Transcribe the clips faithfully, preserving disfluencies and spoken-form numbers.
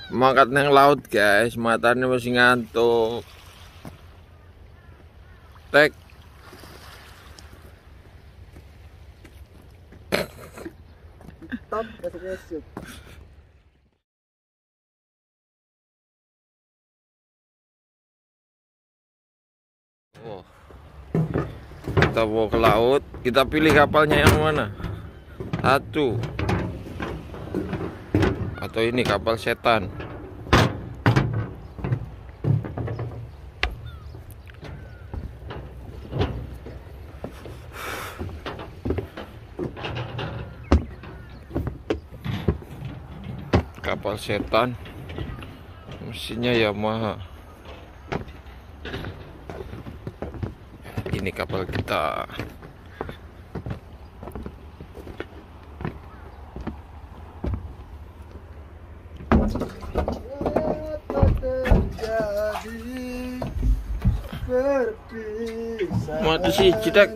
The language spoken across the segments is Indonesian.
Mangkat neng laut guys, matanya masih ngantuk. Tek. Top bahasa shoot. Oh. Kita mau ke laut, kita pilih kapalnya yang mana? Satu. Atau ini kapal setan. Kapal setan, mesinnya Yamaha. Ini kapal kita. Mau di siji tek.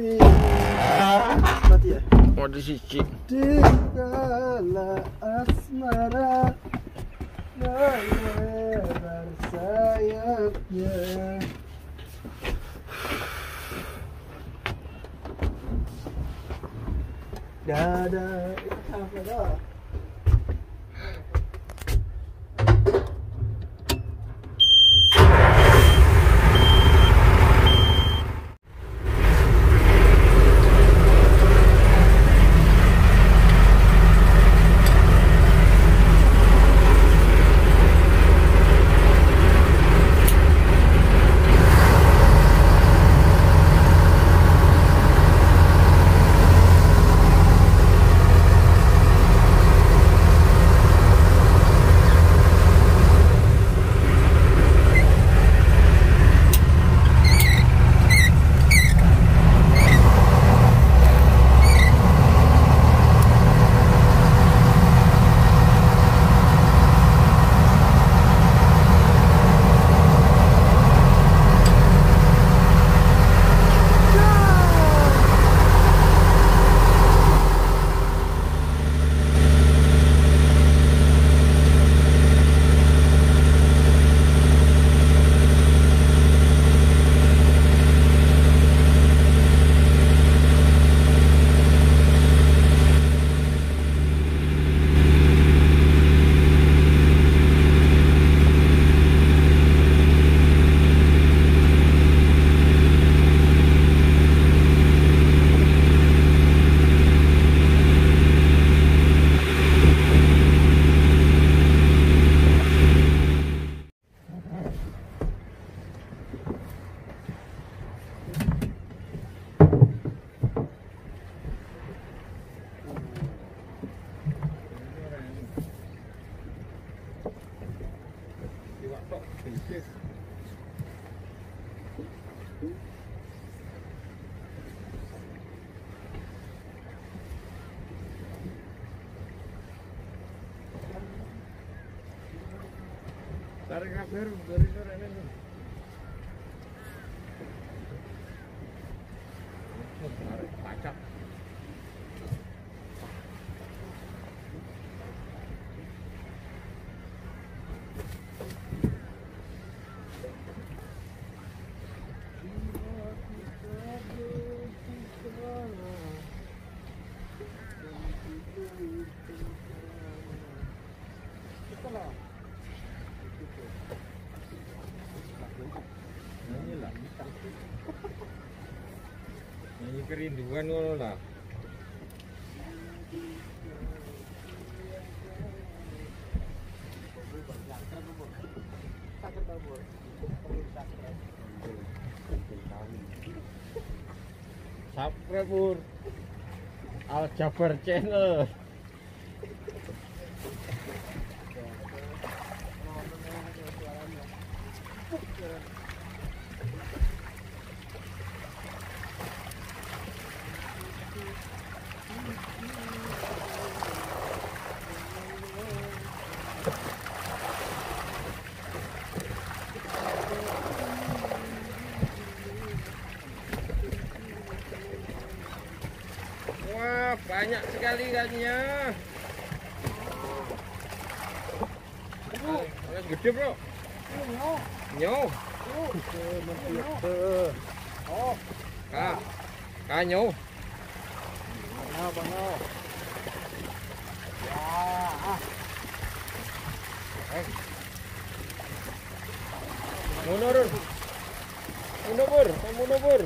Mati ya? Mau di siji. Dikala asmara melebar sayapnya. Dada apa dah? Tarik kabel dari sore ini. Tarik pacak. Nyanyi kerinduan ngono lah. Subscribe Pur Al Jabar Channel. Wah, banyak sekali ikannya. gede bro. Nyo. Oh, Kak. Kak nyo. mana mana. Ya, ah. Eh. Mundur. Mundur, mundur.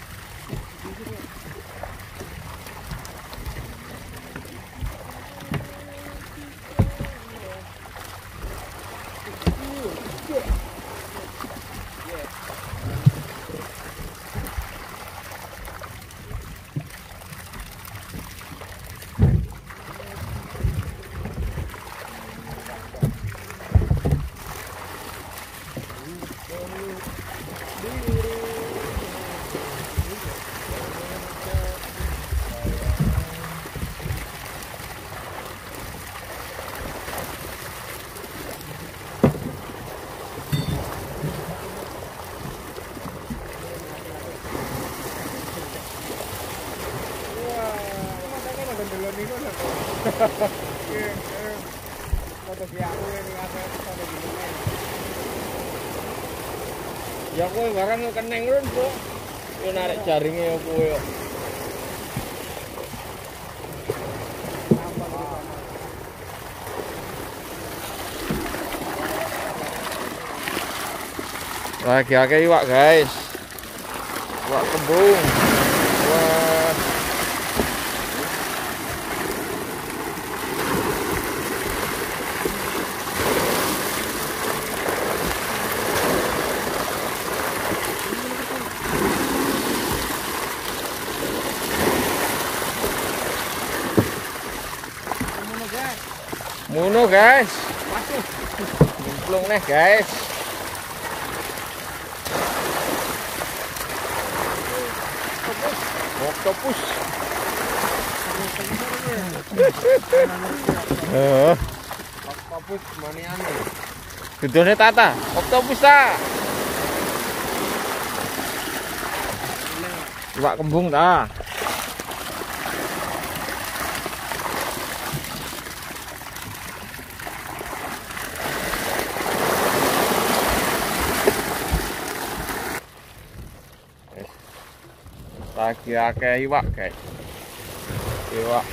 Ya kowe barang keneng run, Bro. Yo narik jaringnya yo kowe yo. Lagi akeh iwak, guys. Iwak kembung. Wah. Muno guys, nyemplung nih guys. Oktopus. Eh, oktopus maniane. Gedone tata, oktopus ta. Iwak kembung ta. Lagi akeh iwak guys, iwak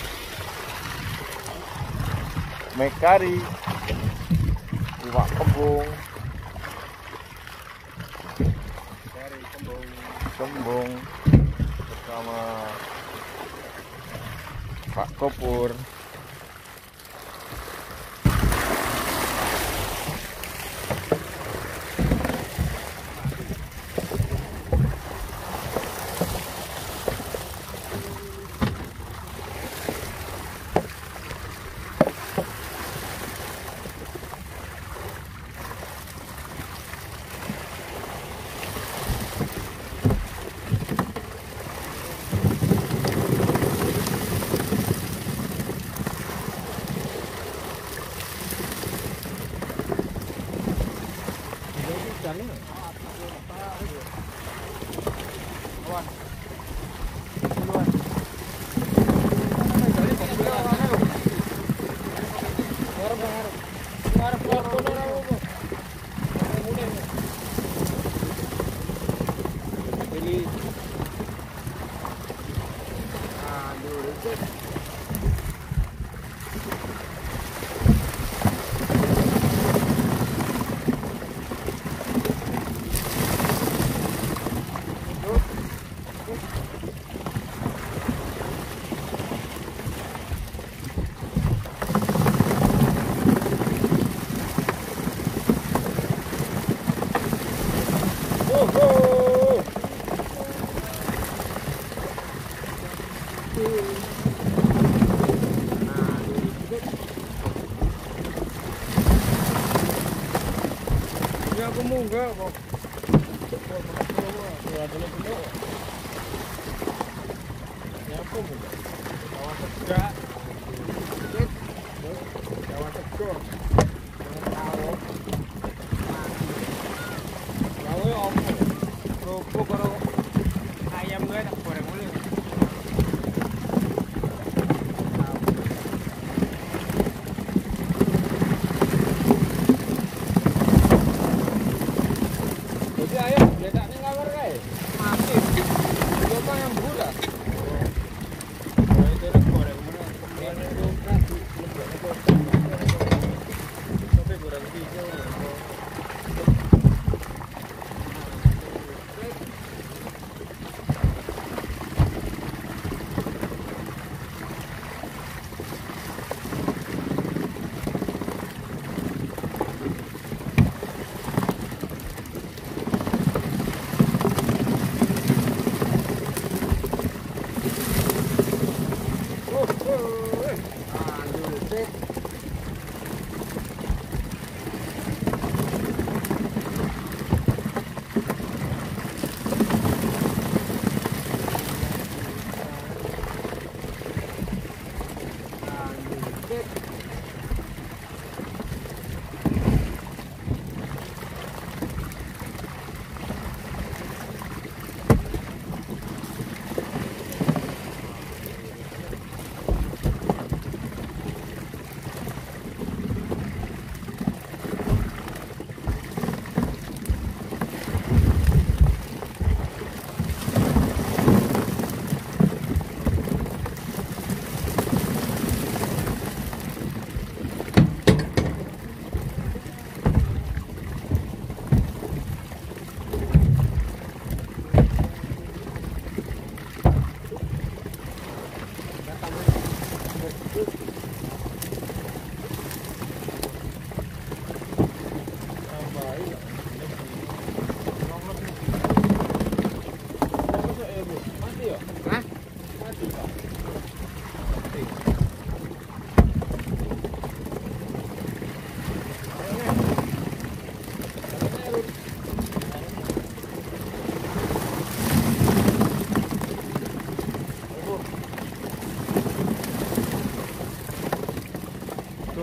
mekari, iwak kembung, kembung bersama Pak Kopur. Aku munggah kok. Ya aku munggah. Kawan tegak. Kawan tegak. Tahu. Tahu apa? Kerupuk karo ayam gue tak goreng dulu.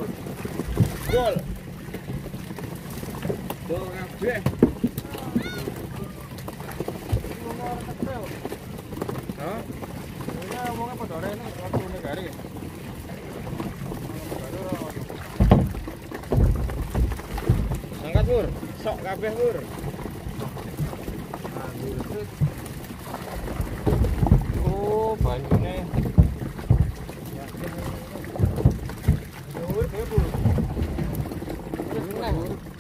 Dol. Dol kabeh. Hah? Ini ngomongnya pada rene waktu negari. Angkat Pur, sok kabeh Pur. Oh, banyune. Dhuwur dhewe Pur. Nah.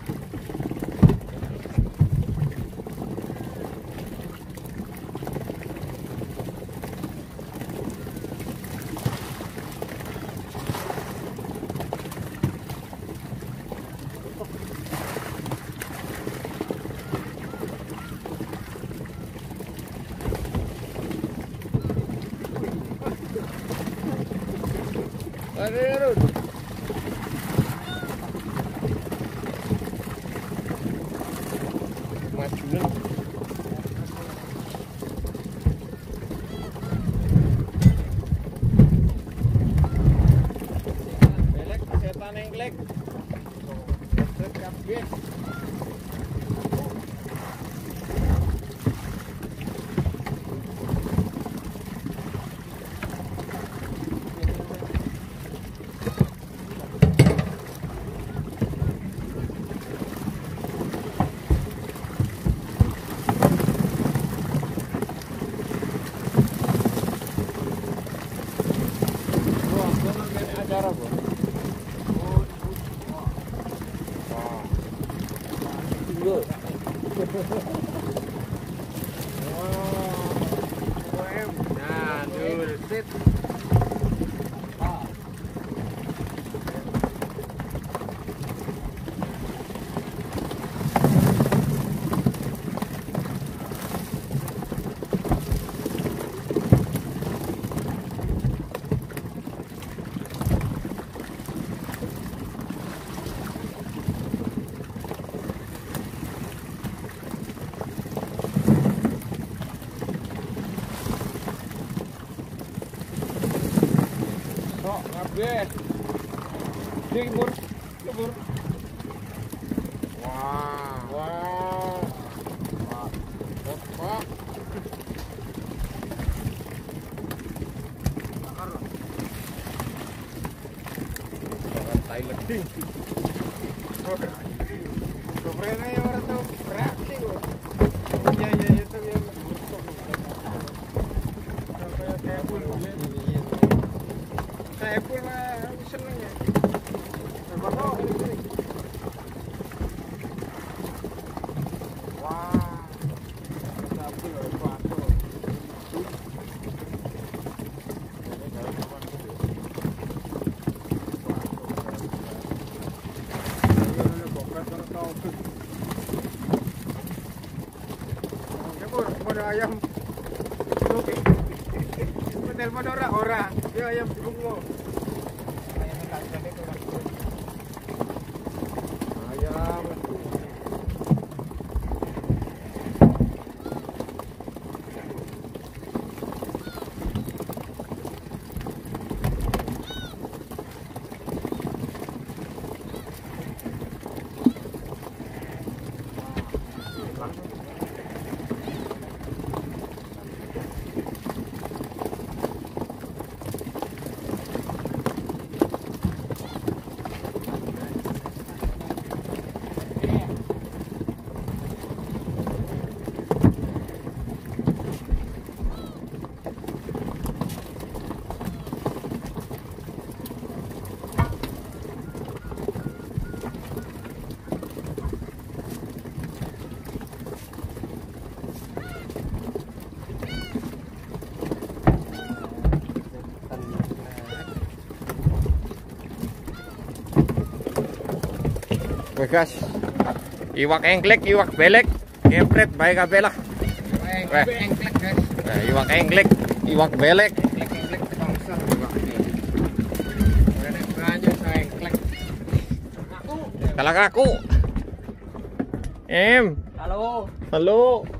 Aduh, majuin. Belek, setan engklek. Set kabeh. Acara Bu. Wah. Loh. Wah. Nah, dul sit. Sok kabeh. Ding Pur, Pur. Wah, wah. Wah. Wah. Tai leding. Koprene ora tau berarti kok. Iya iya itu ya. Kayak kayak pun. Saya pun seneng ya. Wah. Tapi loh foto. Ayam. Oke. Telepon ora ora. Ya ayam bungo. Ayam tak jadi tuh. Ayam. Weh guys, iwak engklek, iwak belek, ngepret bae kabeh lah. Weh, engklek guys. Nah, iwak engklek, iwak belek. Engklek engklek bangsa iwak. Ora banyak saya engklek. Aku. Kalak aku. Em. Halo. Halo.